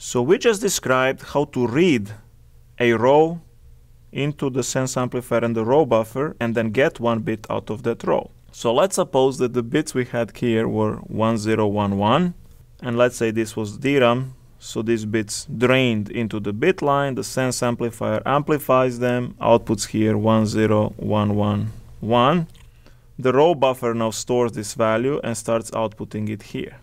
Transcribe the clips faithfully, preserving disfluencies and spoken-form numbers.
So we just described how to read a row into the sense amplifier and the row buffer and then get one bit out of that row. So let's suppose that the bits we had here were one zero one one, and let's say this was D RAM, so these bits drained into the bit line, the sense amplifier amplifies them, outputs here one zero one one one. The row buffer now stores this value and starts outputting it here.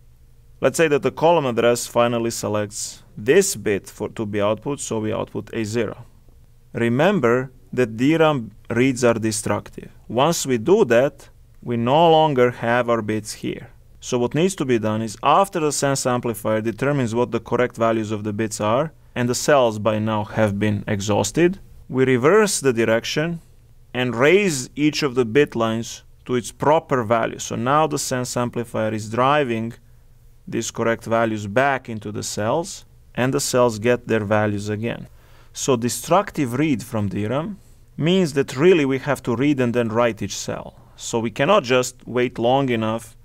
Let's say that the column address finally selects this bit for to be output, so we output a zero. Remember that D RAM reads are destructive. Once we do that, we no longer have our bits here. So what needs to be done is, after the sense amplifier determines what the correct values of the bits are, and the cells by now have been exhausted, we reverse the direction and raise each of the bit lines to its proper value. So now the sense amplifier is driving these correct values back into the cells, and the cells get their values again. So destructive read from D RAM means that really we have to read and then write each cell. So we cannot just wait long enough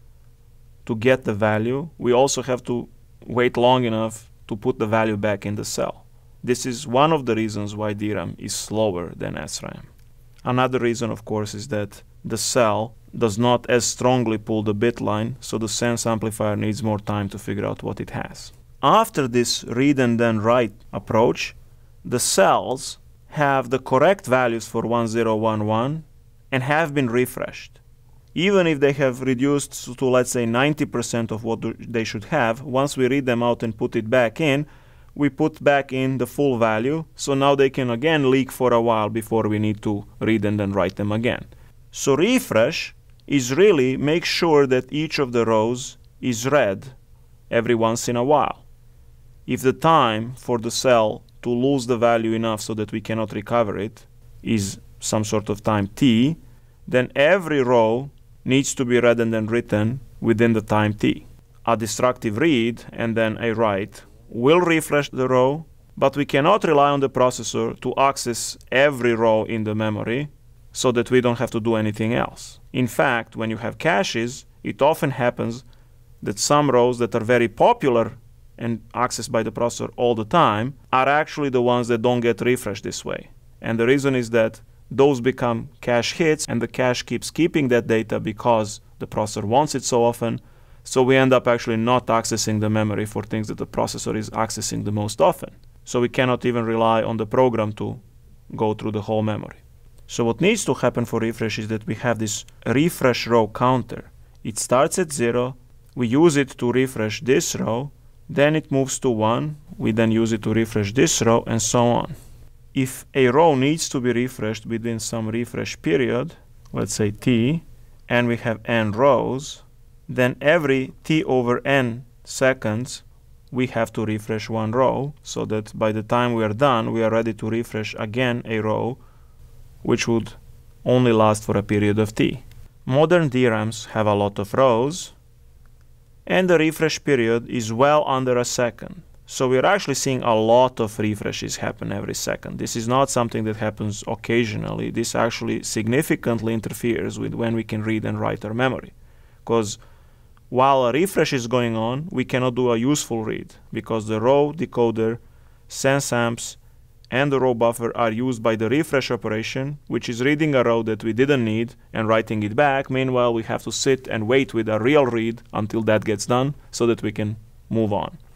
to get the value. We also have to wait long enough to put the value back in the cell. This is one of the reasons why D RAM is slower than S RAM. Another reason, of course, is that the cell does not as strongly pull the bit line, so the sense amplifier needs more time to figure out what it has. After this read and then write approach, the cells have the correct values for one zero one one and have been refreshed. Even if they have reduced to, let's say, ninety percent of what they should have, once we read them out and put it back in, we put back in the full value, so now they can again leak for a while before we need to read and then write them again. So refresh is really make sure that each of the rows is read every once in a while. If the time for the cell to lose the value enough so that we cannot recover it is some sort of time t, then every row needs to be read and then written within the time t. A destructive read and then a write will refresh the row, but we cannot rely on the processor to access every row in the memory so that we don't have to do anything else. In fact, when you have caches, it often happens that some rows that are very popular and accessed by the processor all the time are actually the ones that don't get refreshed this way. And the reason is that those become cache hits, and the cache keeps keeping that data because the processor wants it so often, so we end up actually not accessing the memory for things that the processor is accessing the most often. So we cannot even rely on the program to go through the whole memory. So what needs to happen for refresh is that we have this refresh row counter. It starts at zero, we use it to refresh this row, then it moves to one, we then use it to refresh this row, and so on. If a row needs to be refreshed within some refresh period, let's say t, and we have n rows, then every t over n seconds we have to refresh one row, so that by the time we are done, we are ready to refresh again a row, which would only last for a period of t. Modern D RAMs have a lot of rows, and the refresh period is well under a second. So we're actually seeing a lot of refreshes happen every second. This is not something that happens occasionally. This actually significantly interferes with when we can read and write our memory. Because while a refresh is going on, we cannot do a useful read, because the row decoder, sense amps, and the row buffer are used by the refresh operation, which is reading a row that we didn't need and writing it back. Meanwhile, we have to sit and wait with a real read until that gets done so that we can move on.